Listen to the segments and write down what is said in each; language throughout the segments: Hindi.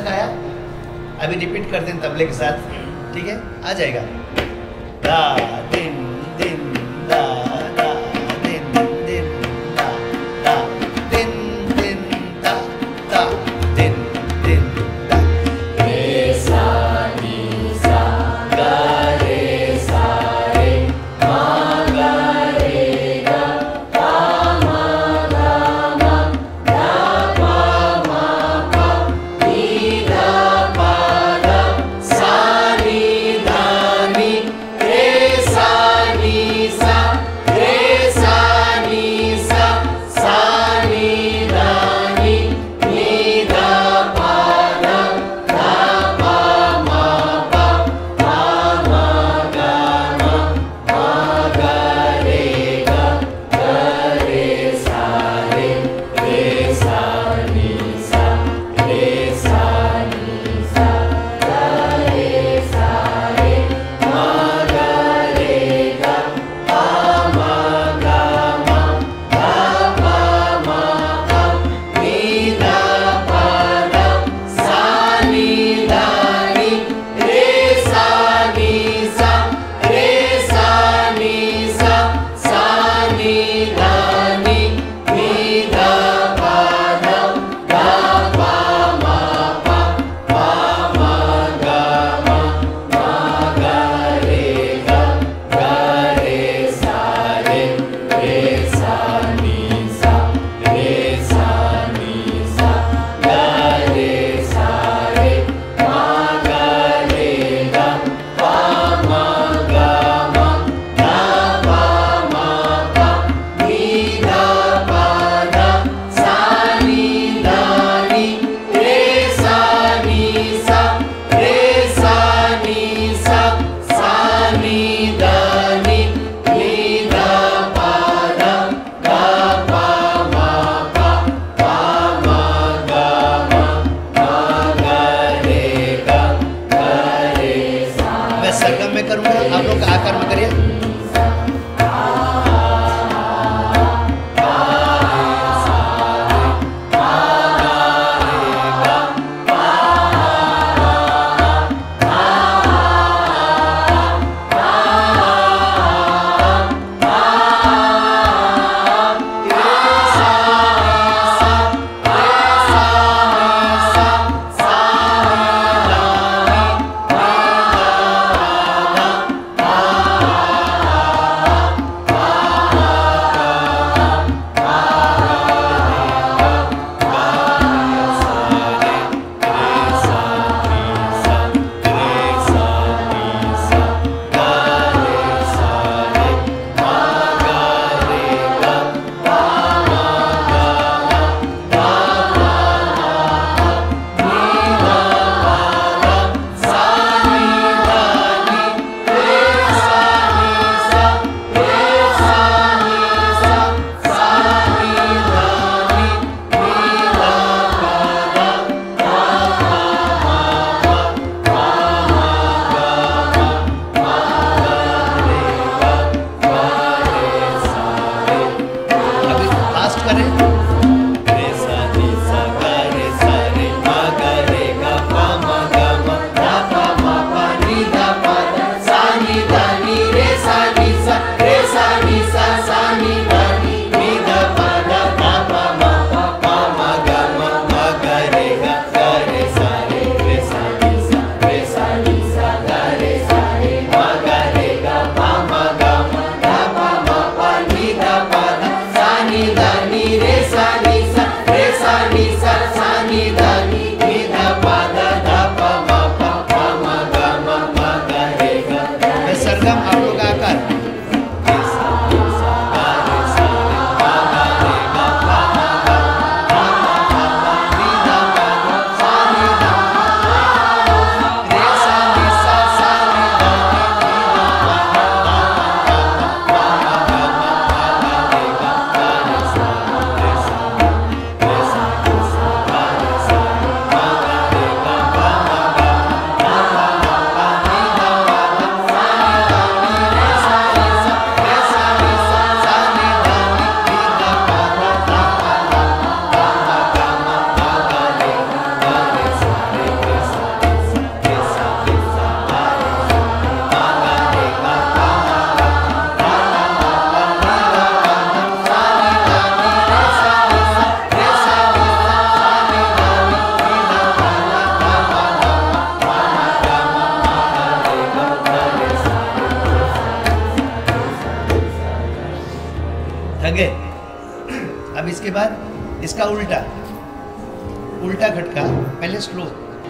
आया? अभी रिपीट करते हैं तबले के साथ, ठीक है? आ जाएगा। दा दिन दिन दा दा दिन दिन दा दा दिन दिन दा दा दिन दिन दा। रे सा नी सा गा रे सा रे मा गा रे गा पा मा गा मा गा पा मा पा नी दा पा गा सा नी दा नी रे सा इसका उल्टा, उल्टा खटका पहले स्लो।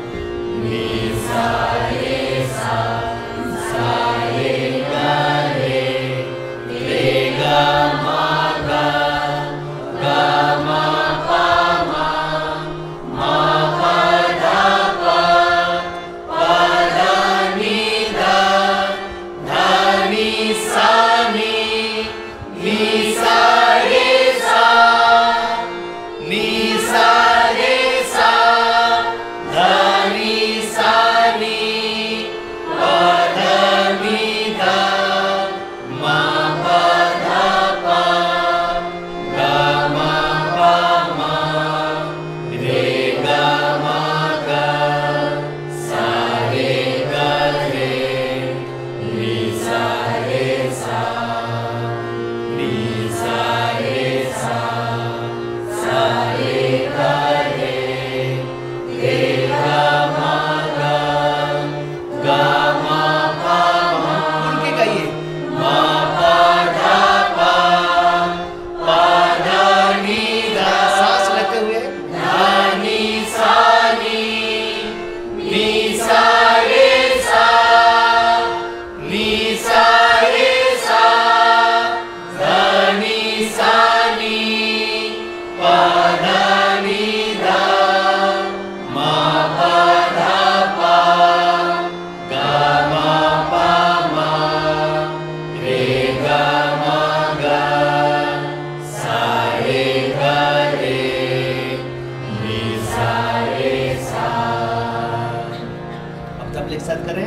एक साथ करें।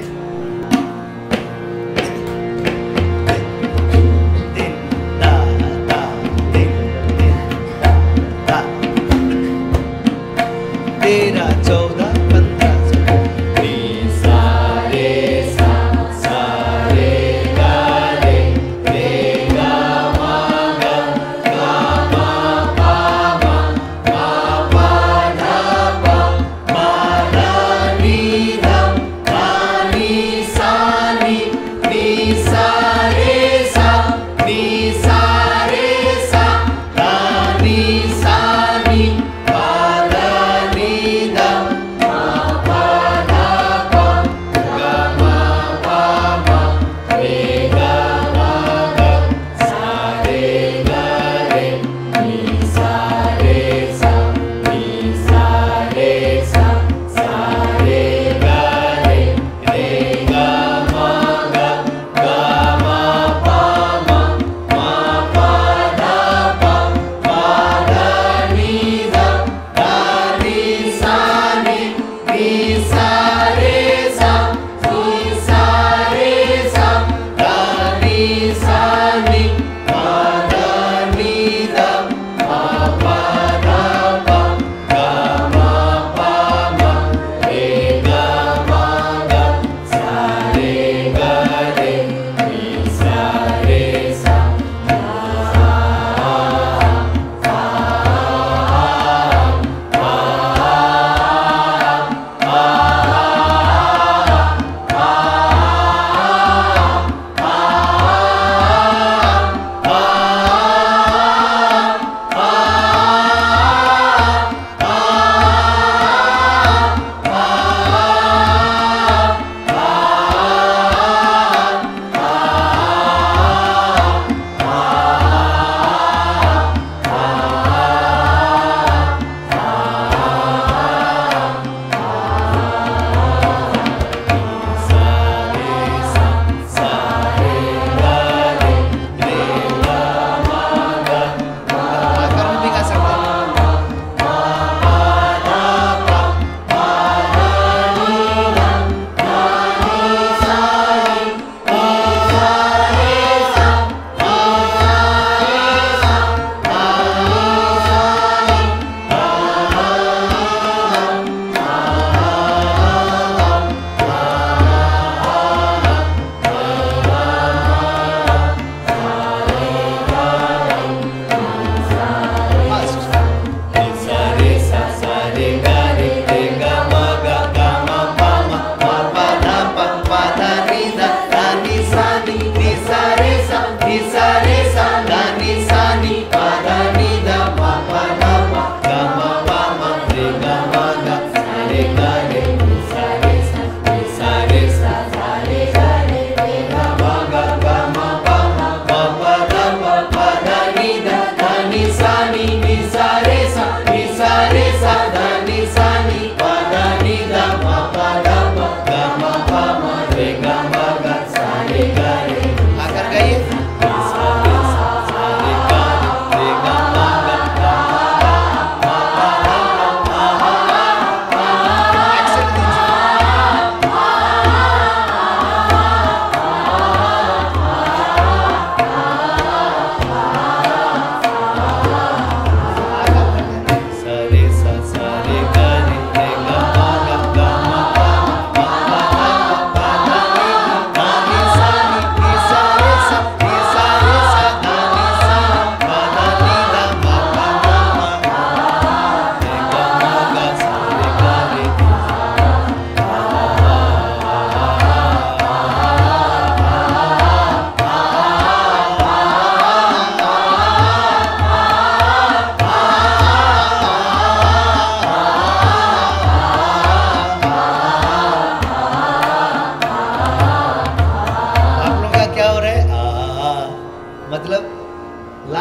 दिन दा दा दिन दिन दा दा 13 14 15 नी सा रे सा सा रे गा रे गा मा गा मा पा मा पा धा पा मा धा नी धा नी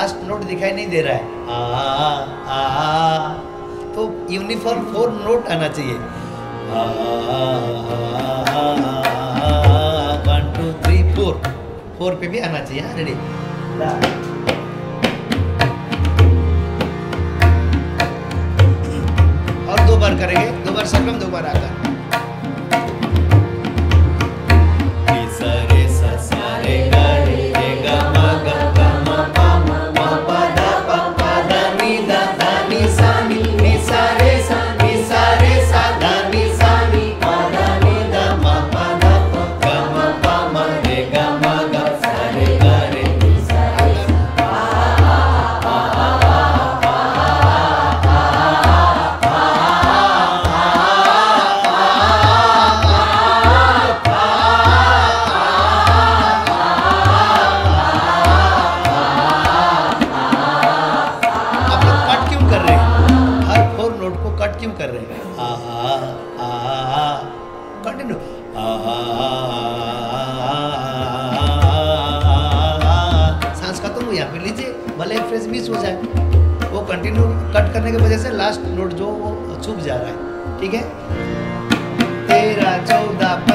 लास्ट नोट दिखाई नहीं दे रहा है, आ तो यूनिफॉर्म 4 नोट आना चाहिए। 1 2 3 4 पे भी आना चाहिए। हाँ रेडी। और 2 बार करेंगे, 2 बार सरगम, 2 बार आकर। कट क्यों कर रहे हैं? कंटिन्यू। सांस खत्म हो, यहाँ पे लीजिए, भले एक फ्रेज मिस हो जाए, वो कंटिन्यू कट करने की वजह से लास्ट नोट जो वो छूट जा रहा है। ठीक है, 13 14